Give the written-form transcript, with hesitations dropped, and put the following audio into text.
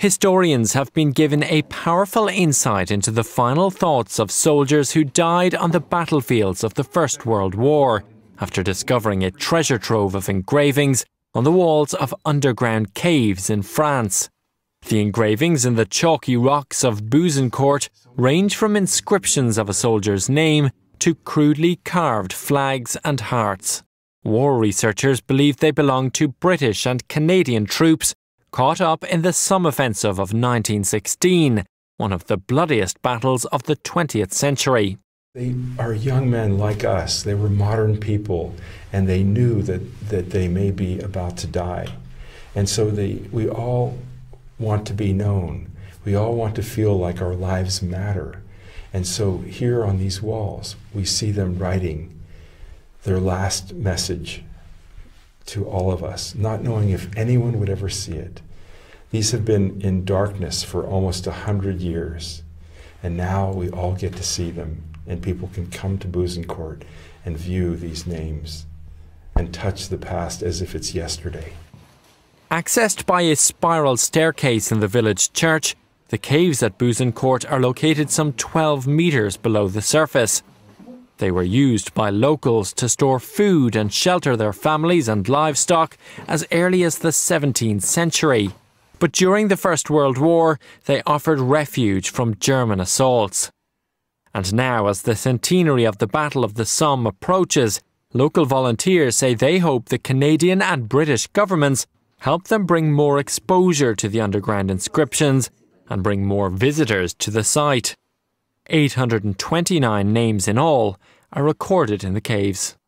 Historians have been given a powerful insight into the final thoughts of soldiers who died on the battlefields of the First World War, after discovering a treasure trove of engravings on the walls of underground caves in France. The engravings in the chalky rocks of Bouzencourt range from inscriptions of a soldier's name to crudely carved flags and hearts. War researchers believe they belong to British and Canadian troops caught up in the Somme Offensive of 1916, one of the bloodiest battles of the 20th century. They are young men like us. They were modern people, and they knew that they may be about to die. And so we all want to be known. We all want to feel like our lives matter. And so here on these walls, we see them writing their last message to all of us, not knowing if anyone would ever see it. These have been in darkness for almost 100 years, and now we all get to see them, and people can come to Bouzencourt and view these names and touch the past as if it's yesterday. Accessed by a spiral staircase in the village church, the caves at Bouzencourt are located some 12 metres below the surface. They were used by locals to store food and shelter their families and livestock as early as the 17th century. But during the First World War, they offered refuge from German assaults. And now, as the centenary of the Battle of the Somme approaches, local volunteers say they hope the Canadian and British governments help them bring more exposure to the underground inscriptions and bring more visitors to the site. 829 names in all are recorded in the caves.